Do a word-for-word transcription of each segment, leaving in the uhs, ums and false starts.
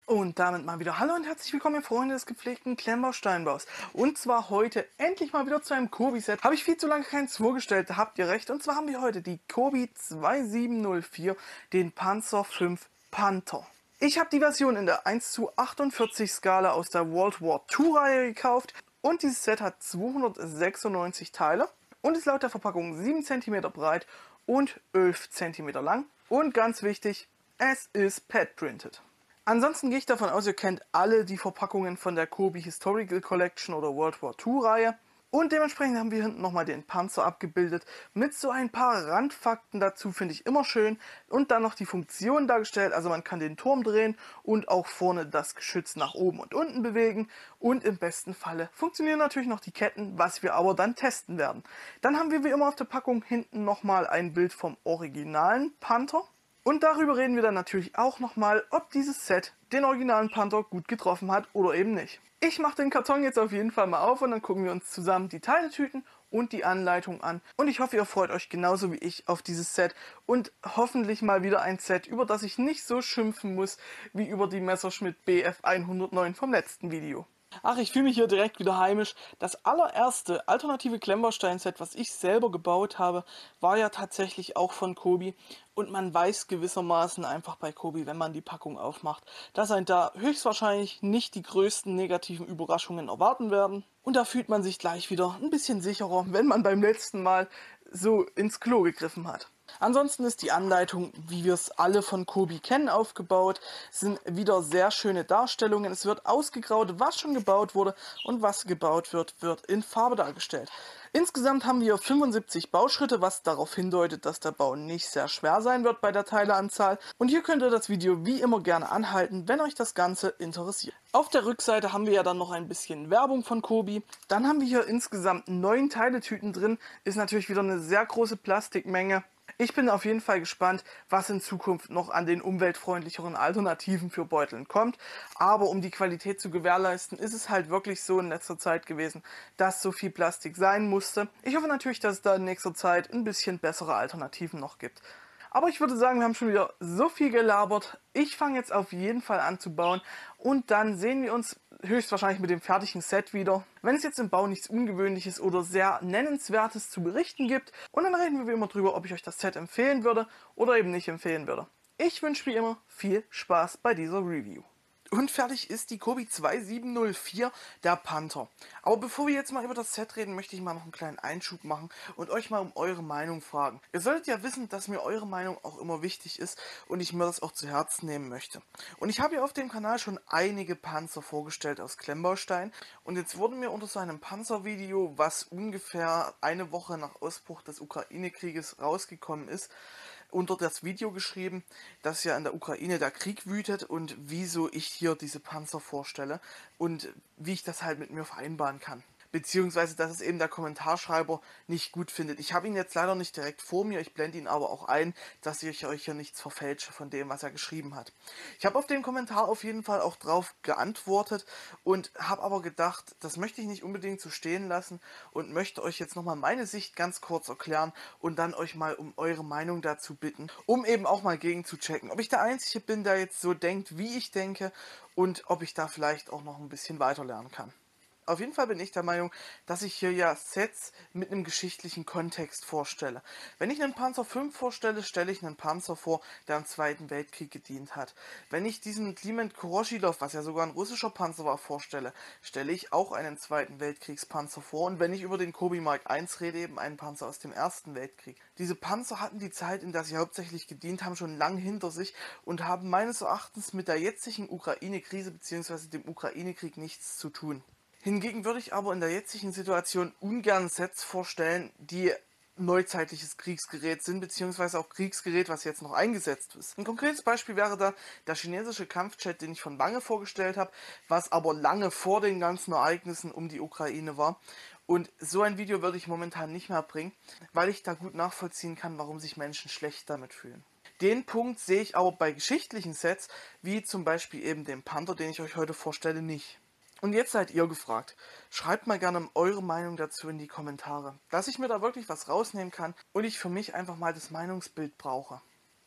Und damit mal wieder hallo und herzlich willkommen, ihr Freunde des gepflegten Klemmbausteinbaus. Und zwar heute endlich mal wieder zu einem Kobi-Set. Habe ich viel zu lange keins vorgestellt, da habt ihr recht. Und zwar haben wir heute die Kobi zwei sieben null vier, den Panzer fünf Panther. Ich habe die Version in der eins zu achtundvierzig Skala aus der World War zwei Reihe gekauft. Und dieses Set hat zweihundertsechsundneunzig Teile und ist laut der Verpackung sieben Zentimeter breit und elf Zentimeter lang. Und ganz wichtig, es ist pad-printed. Ansonsten gehe ich davon aus, ihr kennt alle die Verpackungen von der Kobi Historical Collection oder World War zwei Reihe. Und dementsprechend haben wir hinten nochmal den Panzer abgebildet mit so ein paar Randfakten dazu, finde ich immer schön. Und dann noch die Funktion dargestellt, also man kann den Turm drehen und auch vorne das Geschütz nach oben und unten bewegen. Und im besten Falle funktionieren natürlich noch die Ketten, was wir aber dann testen werden. Dann haben wir wie immer auf der Packung hinten nochmal ein Bild vom originalen Panther. Und darüber reden wir dann natürlich auch nochmal, ob dieses Set den originalen Panther gut getroffen hat oder eben nicht. Ich mache den Karton jetzt auf jeden Fall mal auf und dann gucken wir uns zusammen die Teiletüten und die Anleitung an. Und ich hoffe, ihr freut euch genauso wie ich auf dieses Set und hoffentlich mal wieder ein Set, über das ich nicht so schimpfen muss wie über die Messerschmitt B F hundertneun vom letzten Video. Ach, ich fühle mich hier direkt wieder heimisch. Das allererste alternative Klemmbaustein-Set, was ich selber gebaut habe, war ja tatsächlich auch von Kobi. Und man weiß gewissermaßen einfach bei Kobi, wenn man die Packung aufmacht, dass einen da höchstwahrscheinlich nicht die größten negativen Überraschungen erwarten werden. Und da fühlt man sich gleich wieder ein bisschen sicherer, wenn man beim letzten Mal so ins Klo gegriffen hat. Ansonsten ist die Anleitung, wie wir es alle von Kobi kennen, aufgebaut. Es sind wieder sehr schöne Darstellungen. Es wird ausgegraut, was schon gebaut wurde, und was gebaut wird, wird in Farbe dargestellt. Insgesamt haben wir fünfundsiebzig Bauschritte, was darauf hindeutet, dass der Bau nicht sehr schwer sein wird bei der Teileanzahl. Und hier könnt ihr das Video wie immer gerne anhalten, wenn euch das Ganze interessiert. Auf der Rückseite haben wir ja dann noch ein bisschen Werbung von Kobi. Dann haben wir hier insgesamt neun Teiletüten drin. Ist natürlich wieder eine sehr große Plastikmenge. Ich bin auf jeden Fall gespannt, was in Zukunft noch an den umweltfreundlicheren Alternativen für Beuteln kommt. Aber um die Qualität zu gewährleisten, ist es halt wirklich so in letzter Zeit gewesen, dass so viel Plastik sein musste. Ich hoffe natürlich, dass es da in nächster Zeit ein bisschen bessere Alternativen noch gibt. Aber ich würde sagen, wir haben schon wieder so viel gelabert. Ich fange jetzt auf jeden Fall an zu bauen und dann sehen wir uns höchstwahrscheinlich mit dem fertigen Set wieder. Wenn es jetzt im Bau nichts Ungewöhnliches oder sehr Nennenswertes zu berichten gibt, und dann reden wir wie immer drüber, ob ich euch das Set empfehlen würde oder eben nicht empfehlen würde. Ich wünsche wie immer viel Spaß bei dieser Review. Und fertig ist die Kobi zwei sieben null vier, der Panther. Aber bevor wir jetzt mal über das Set reden, möchte ich mal noch einen kleinen Einschub machen und euch mal um eure Meinung fragen. Ihr solltet ja wissen, dass mir eure Meinung auch immer wichtig ist und ich mir das auch zu Herzen nehmen möchte. Und ich habe ja auf dem Kanal schon einige Panzer vorgestellt aus Klemmbaustein. Und jetzt wurde mir unter seinem Panzervideo, was ungefähr eine Woche nach Ausbruch des Ukraine-Krieges rausgekommen ist, unter das Video geschrieben, dass ja in der Ukraine der Krieg wütet und wieso ich hier diese Panzer vorstelle und wie ich das halt mit mir vereinbaren kann. Beziehungsweise, dass es eben der Kommentarschreiber nicht gut findet. Ich habe ihn jetzt leider nicht direkt vor mir, ich blende ihn aber auch ein, dass ich euch hier nichts verfälsche von dem, was er geschrieben hat. Ich habe auf den Kommentar auf jeden Fall auch drauf geantwortet und habe aber gedacht, das möchte ich nicht unbedingt so stehen lassen und möchte euch jetzt nochmal meine Sicht ganz kurz erklären und dann euch mal um eure Meinung dazu bitten, um eben auch mal gegen zu checken, ob ich der Einzige bin, der jetzt so denkt, wie ich denke, und ob ich da vielleicht auch noch ein bisschen weiter lernen kann. Auf jeden Fall bin ich der Meinung, dass ich hier ja Sets mit einem geschichtlichen Kontext vorstelle. Wenn ich einen Panzer fünf vorstelle, stelle ich einen Panzer vor, der im Zweiten Weltkrieg gedient hat. Wenn ich diesen Kliment Koroschilov, was ja sogar ein russischer Panzer war, vorstelle, stelle ich auch einen Zweiten Weltkriegspanzer vor. Und wenn ich über den Kobi Mark eins rede, eben einen Panzer aus dem Ersten Weltkrieg. Diese Panzer hatten die Zeit, in der sie hauptsächlich gedient haben, schon lang hinter sich und haben meines Erachtens mit der jetzigen Ukraine-Krise bzw. dem Ukraine-Krieg nichts zu tun. Hingegen würde ich aber in der jetzigen Situation ungern Sets vorstellen, die neuzeitliches Kriegsgerät sind, beziehungsweise auch Kriegsgerät, was jetzt noch eingesetzt ist. Ein konkretes Beispiel wäre da der chinesische Kampfjet, den ich von lange vorgestellt habe, was aber lange vor den ganzen Ereignissen um die Ukraine war. Und so ein Video würde ich momentan nicht mehr bringen, weil ich da gut nachvollziehen kann, warum sich Menschen schlecht damit fühlen. Den Punkt sehe ich aber bei geschichtlichen Sets, wie zum Beispiel eben dem Panther, den ich euch heute vorstelle, nicht. Und jetzt seid ihr gefragt. Schreibt mal gerne eure Meinung dazu in die Kommentare, dass ich mir da wirklich was rausnehmen kann und ich für mich einfach mal das Meinungsbild brauche.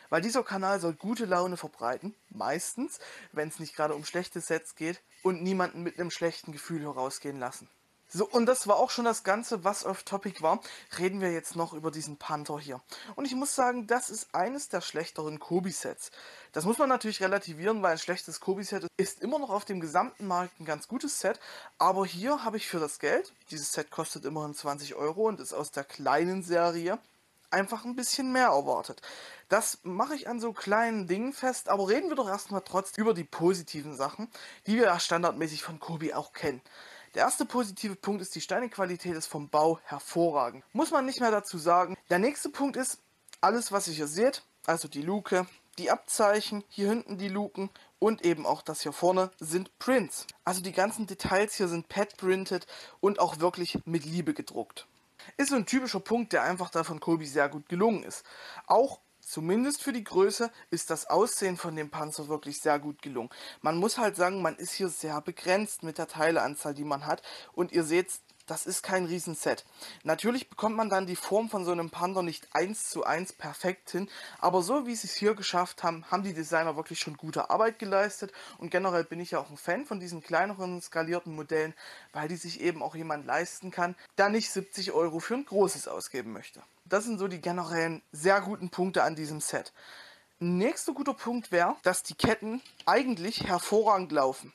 weil dieser Kanal soll gute Laune verbreiten, meistens, wenn es nicht gerade um schlechte Sets geht, und niemanden mit einem schlechten Gefühl herausgehen lassen. So, und das war auch schon das Ganze, was off-topic war. Reden wir jetzt noch über diesen Panther hier. Und ich muss sagen, das ist eines der schlechteren Kobi-Sets. Das muss man natürlich relativieren, weil ein schlechtes Kobi-Set ist immer noch auf dem gesamten Markt ein ganz gutes Set. Aber hier habe ich für das Geld, dieses Set kostet immerhin zwanzig Euro und ist aus der kleinen Serie, einfach ein bisschen mehr erwartet. Das mache ich an so kleinen Dingen fest, aber reden wir doch erstmal trotzdem über die positiven Sachen, die wir ja standardmäßig von Kobi auch kennen. Der erste positive Punkt ist, die Steinequalität ist vom Bau hervorragend. Muss man nicht mehr dazu sagen. Der nächste Punkt ist, alles was ihr hier seht, also die Luke, die Abzeichen, hier hinten die Luken und eben auch das hier vorne sind Prints. Also die ganzen Details hier sind pad-printed und auch wirklich mit Liebe gedruckt. Ist so ein typischer Punkt, der einfach da von Kobi sehr gut gelungen ist. Auch zumindest für die Größe ist das Aussehen von dem Panzer wirklich sehr gut gelungen. Man muss halt sagen, man ist hier sehr begrenzt mit der Teileanzahl, die man hat. Und ihr seht, das ist kein Riesenset. Natürlich bekommt man dann die Form von so einem Panther nicht eins zu eins perfekt hin, aber so wie sie es hier geschafft haben, haben die Designer wirklich schon gute Arbeit geleistet. Und generell bin ich ja auch ein Fan von diesen kleineren skalierten Modellen, weil die sich eben auch jemand leisten kann, der nicht siebzig Euro für ein großes ausgeben möchte. Das sind so die generellen sehr guten Punkte an diesem Set. Nächster guter Punkt wäre, dass die Ketten eigentlich hervorragend laufen.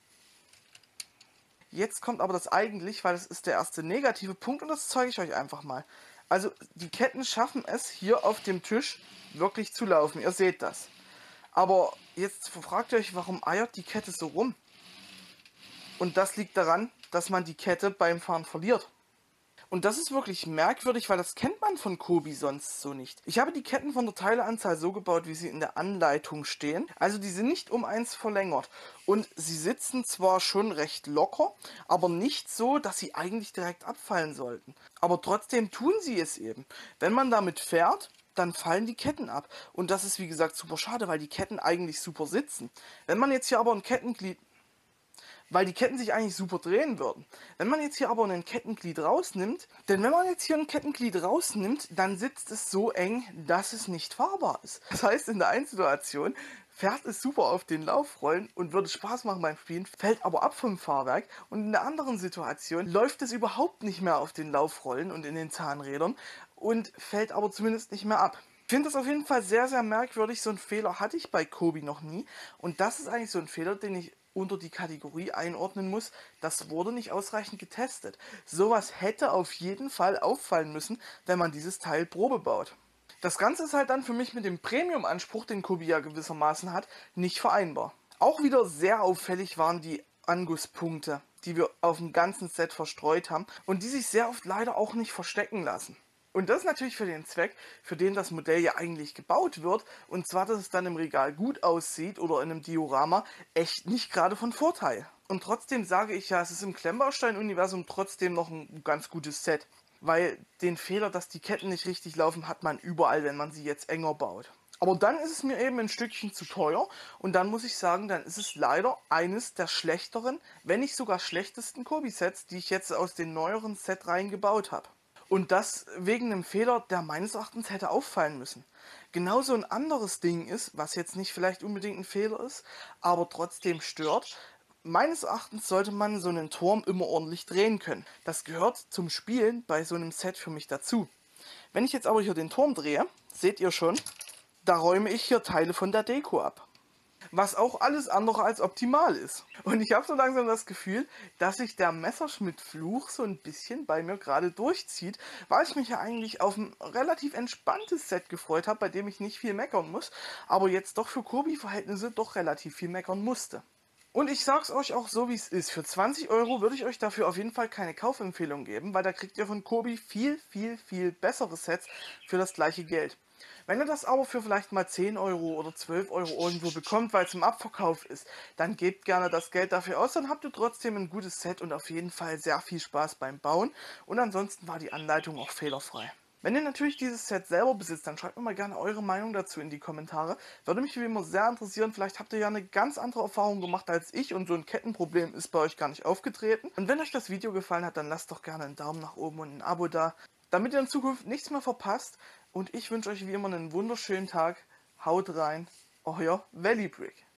Jetzt kommt aber das eigentlich, weil das ist der erste negative Punkt und das zeige ich euch einfach mal. Also die Ketten schaffen es hier auf dem Tisch wirklich zu laufen, ihr seht das. Aber jetzt fragt ihr euch, warum eiert die Kette so rum? Und das liegt daran, dass man die Kette beim Fahren verliert. Und das ist wirklich merkwürdig, weil das kennt man von Kobi sonst so nicht. Ich habe die Ketten von der Teileanzahl so gebaut, wie sie in der Anleitung stehen. Also die sind nicht um eins verlängert. Und sie sitzen zwar schon recht locker, aber nicht so, dass sie eigentlich direkt abfallen sollten. Aber trotzdem tun sie es eben. Wenn man damit fährt, dann fallen die Ketten ab. Und das ist wie gesagt super schade, weil die Ketten eigentlich super sitzen. Wenn man jetzt hier aber ein Kettenglied... weil die Ketten sich eigentlich super drehen würden. Wenn man jetzt hier aber ein Kettenglied rausnimmt, denn wenn man jetzt hier ein Kettenglied rausnimmt, dann sitzt es so eng, dass es nicht fahrbar ist. Das heißt, in der einen Situation fährt es super auf den Laufrollen und würde Spaß machen beim Spielen, fällt aber ab vom Fahrwerk, und in der anderen Situation läuft es überhaupt nicht mehr auf den Laufrollen und in den Zahnrädern und fällt aber zumindest nicht mehr ab. Ich finde das auf jeden Fall sehr, sehr merkwürdig. So einen Fehler hatte ich bei Kobi noch nie, und das ist eigentlich so ein Fehler, den ich unter die Kategorie einordnen muss, das wurde nicht ausreichend getestet. Sowas hätte auf jeden Fall auffallen müssen, wenn man dieses Teil Probe baut. Das Ganze ist halt dann für mich mit dem Premium-Anspruch, den Kobi ja gewissermaßen hat, nicht vereinbar. Auch wieder sehr auffällig waren die Angusspunkte, die wir auf dem ganzen Set verstreut haben und die sich sehr oft leider auch nicht verstecken lassen. Und das ist natürlich für den Zweck, für den das Modell ja eigentlich gebaut wird, und zwar, dass es dann im Regal gut aussieht oder in einem Diorama, echt nicht gerade von Vorteil. Und trotzdem sage ich ja, es ist im Klemmbaustein-Universum trotzdem noch ein ganz gutes Set, weil den Fehler, dass die Ketten nicht richtig laufen, hat man überall, wenn man sie jetzt enger baut. Aber dann ist es mir eben ein Stückchen zu teuer, und dann muss ich sagen, dann ist es leider eines der schlechteren, wenn nicht sogar schlechtesten Kobi-Sets, die ich jetzt aus den neueren Setreihen gebaut habe. Und das wegen einem Fehler, der meines Erachtens hätte auffallen müssen. Genauso ein anderes Ding ist, was jetzt nicht vielleicht unbedingt ein Fehler ist, aber trotzdem stört. Meines Erachtens sollte man so einen Turm immer ordentlich drehen können. Das gehört zum Spielen bei so einem Set für mich dazu. Wenn ich jetzt aber hier den Turm drehe, seht ihr schon, da räume ich hier Teile von der Deko ab. Was auch alles andere als optimal ist. Und ich habe so langsam das Gefühl, dass sich der Messerschmitt-Fluch so ein bisschen bei mir gerade durchzieht, weil ich mich ja eigentlich auf ein relativ entspanntes Set gefreut habe, bei dem ich nicht viel meckern muss, aber jetzt doch für Kobi-Verhältnisse doch relativ viel meckern musste. Und ich sag's euch auch so, wie es ist. Für zwanzig Euro würde ich euch dafür auf jeden Fall keine Kaufempfehlung geben, weil da kriegt ihr von Kobi viel, viel, viel bessere Sets für das gleiche Geld. Wenn ihr das aber für vielleicht mal zehn Euro oder zwölf Euro irgendwo bekommt, weil es im Abverkauf ist, dann gebt gerne das Geld dafür aus, dann habt ihr trotzdem ein gutes Set und auf jeden Fall sehr viel Spaß beim Bauen. Und ansonsten war die Anleitung auch fehlerfrei. Wenn ihr natürlich dieses Set selber besitzt, dann schreibt mir mal gerne eure Meinung dazu in die Kommentare. Würde mich wie immer sehr interessieren, vielleicht habt ihr ja eine ganz andere Erfahrung gemacht als ich und so ein Kettenproblem ist bei euch gar nicht aufgetreten. Und wenn euch das Video gefallen hat, dann lasst doch gerne einen Daumen nach oben und ein Abo da, damit ihr in Zukunft nichts mehr verpasst. Und ich wünsche euch wie immer einen wunderschönen Tag. Haut rein, euer Valley Brick.